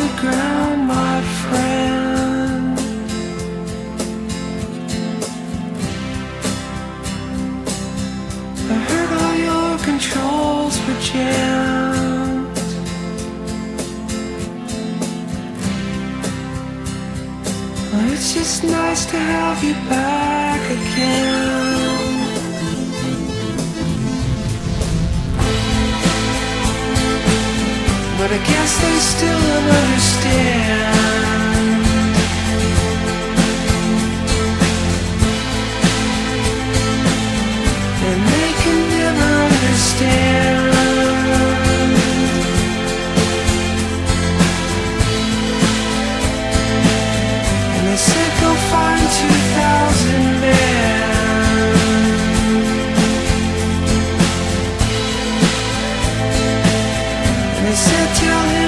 the ground, my friend. I heard all your controls were jammed. Well, it's just nice to have you back again. But I guess they still don't understand. And they can never understand. And they said go find 2,000 men. They said tell him